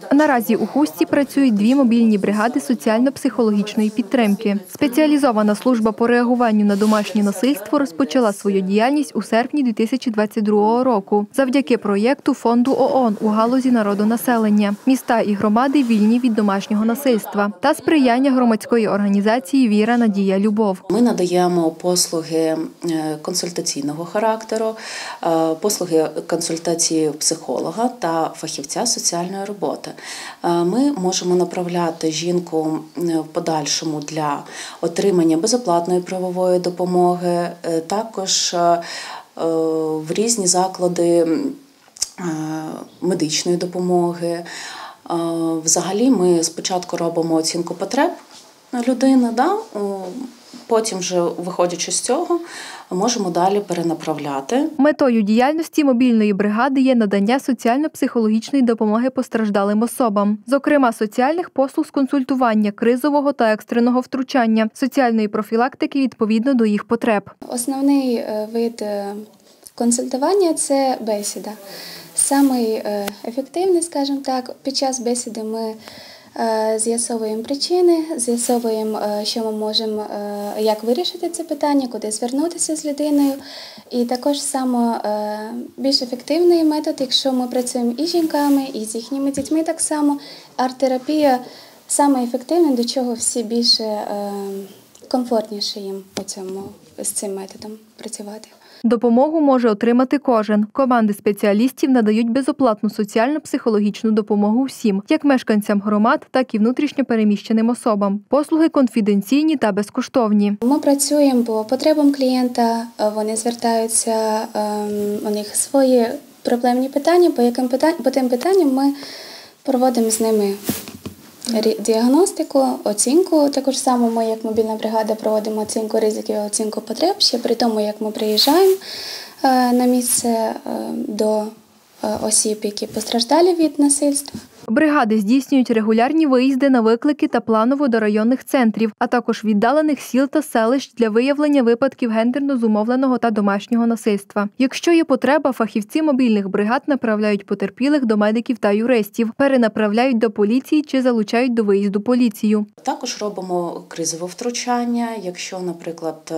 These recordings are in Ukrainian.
Наразі у Хустці працюють 2 мобільні бригади соціально-психологічної підтримки. Спеціалізована служба по реагуванню на домашнє насильство розпочала свою діяльність у серпні 2022 року завдяки проєкту Фонду ООН у галузі народонаселення «Міста і громади вільні від домашнього насильства» та сприяння громадської організації «Віра, надія, любов». Ми надаємо послуги консультаційного характеру, послуги консультації психолога та фахівця соціальної роботи. Ми можемо направляти жінку в подальшому для отримання безоплатної правової допомоги, також в різні заклади медичної допомоги. Взагалі ми спочатку робимо оцінку потреб людини, потім вже, виходячи з цього, можемо далі перенаправляти. Метою діяльності мобільної бригади є надання соціально-психологічної допомоги постраждалим особам. Зокрема, соціальних послуг з консультування, кризового та екстреного втручання, соціальної профілактики відповідно до їх потреб. Основний вид консультування – це бесіда. Самий ефективний, скажімо так, під час бесіди ми з'ясовуємо причини, з'ясовуємо, що ми можемо, як вирішити це питання, куди звернутися з людиною. І також більш ефективний метод, якщо ми працюємо і з жінками, і з їхніми дітьми так само. Арт-терапія саме ефективна, до чого всі більше комфортніше їм з цим методом працювати. Допомогу може отримати кожен. Команди спеціалістів надають безоплатну соціально-психологічну допомогу всім, як мешканцям громад, так і внутрішньо переміщеним особам. Послуги конфіденційні та безкоштовні. Ми працюємо по потребам клієнта, вони звертаються, у них свої проблемні питання, по тим питанням ми проводимо з ними діагностику, оцінку. Також само ми, як мобільна бригада, проводимо оцінку ризиків, оцінку потреб, ще при тому, як ми приїжджаємо на місце до осіб, які постраждали від насильства. Бригади здійснюють регулярні виїзди на виклики та планово до районних центрів, а також віддалених сіл та селищ для виявлення випадків гендерно зумовленого та домашнього насильства. Якщо є потреба, фахівці мобільних бригад направляють потерпілих до медиків та юристів, перенаправляють до поліції чи залучають до виїзду поліцію. Також робимо кризове втручання, якщо, наприклад,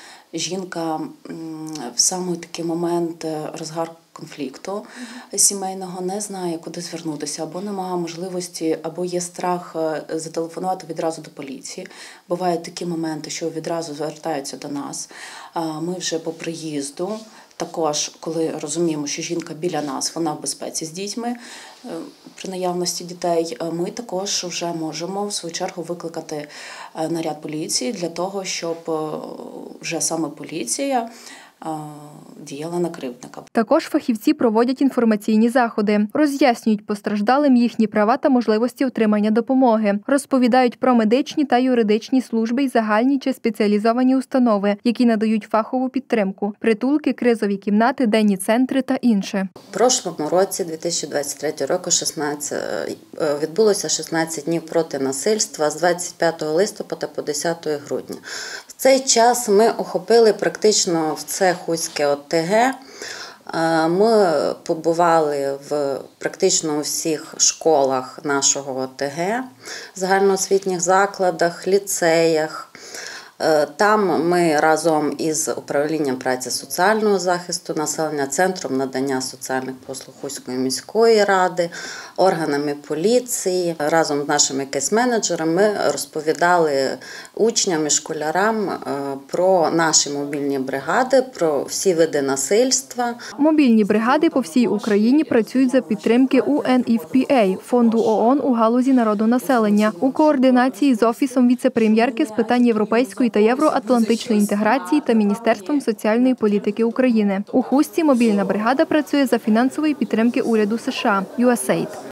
жінка в саме такий момент розгар конфлікту сімейного не знає, куди звернутися, або немає можливості, або є страх зателефонувати відразу до поліції. Бувають такі моменти, що відразу звертаються до нас. Ми вже по приїзду, також коли розуміємо, що жінка біля нас, вона в безпеці з дітьми, при наявності дітей, ми також вже можемо в свою чергу викликати наряд поліції для того, щоб вже саме поліція діяла на кривдника. Також фахівці проводять інформаційні заходи, роз'яснюють постраждалим їхні права та можливості отримання допомоги, розповідають про медичні та юридичні служби й загальні чи спеціалізовані установи, які надають фахову підтримку, притулки, кризові кімнати, денні центри та інше. У прошлому році, 2023 року, відбулося 16 днів проти насильства з 25 листопада по 10 грудня. В цей час ми охопили практично все Хуське ОТГ. Ми побували в практично всіх школах нашого ОТГ, загальноосвітніх закладах, ліцеях. Там ми разом із управлінням праці соціального захисту населення, центром надання соціальних послуг Хуської міської ради, органами поліції, разом з нашими кейс-менеджерами ми розповідали учням і школярам про наші мобільні бригади, про всі види насильства. Мобільні бригади по всій Україні працюють за підтримки UNFPA – Фонду ООН у галузі народонаселення, у координації з Офісом віце-прем'єрки з питань європейської та євроатлантичної інтеграції та Міністерством соціальної політики України. У Хустці мобільна бригада працює за фінансової підтримки уряду США – USAID.